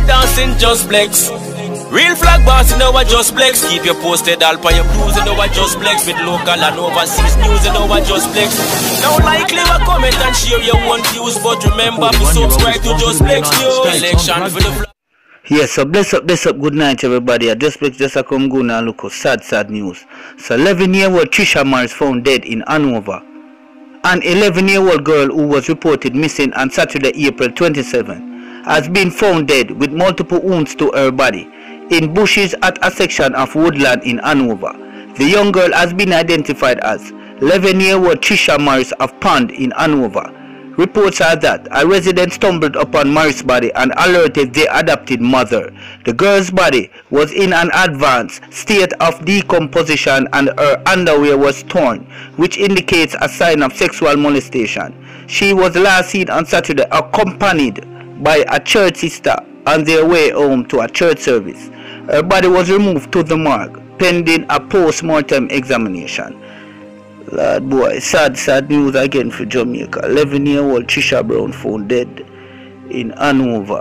dancing, just flex. Real flag boss, you know what, just flex. Keep you posted all for your crews, you know what, just flex. With local and overseas news, you know what, just flex. Now like, leave a comment and share your own views, but remember to subscribe to Just Flex News. Election for the flag. Yes, so bless up, good night everybody. I just a come go now look at sad news. So 11-year-old Trisha Morris found dead in Hanover. An 11-year-old girl who was reported missing on Saturday, April 27, has been found dead with multiple wounds to her body in bushes at a section of woodland in Hanover. The young girl has been identified as 11-year-old Trisha Morris of Pond in Hanover. Reports are that a resident stumbled upon Morris' body and alerted their adopted mother. The girl's body was in an advanced state of decomposition and her underwear was torn, which indicates a sign of sexual molestation. She was last seen on Saturday accompanied by a church sister on their way home to a church service. Her body was removed to the morgue pending a post-mortem examination. Lord boy, sad news again for Jamaica. 11-year-old Trisha Brown found dead in Hanover.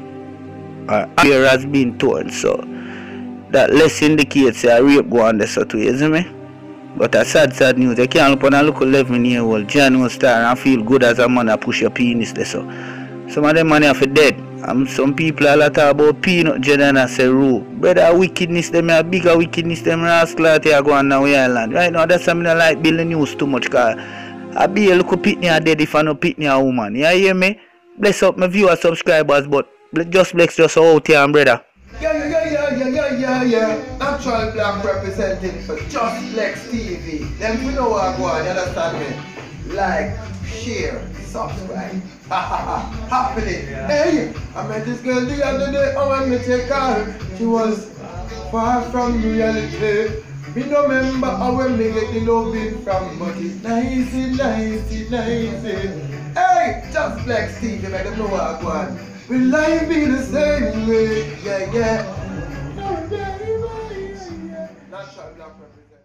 Her hair has been torn, so that less indicates a rape go on there, so too, you see me? But a sad news. I can't look on a look 11-year-old John star and feel good as a man that push your penis there, so some of them money are for dead. And some people are talk about peanut jelly and I say rule. Brother, wickedness them a bigger wickedness them rascal out here go on now island. Right now that's something I like building news too much, cause I be a little pitney a dead if I no pitney a woman. You hear me? Bless up my viewers, subscribers, but just flex just out here and brother. Yeah. Natural black representing for Just Flex TV. Them we know what I go on, you understand me? Like, share, subscribe. Happily. Hey, I met this girl the other day. I want me to take her. She was far from reality. Me no remember how when me get the loving from, but it's nice. Hey, Just Flex TV, make them know what I go on. Will life be the same way? Yeah. Natural black representation.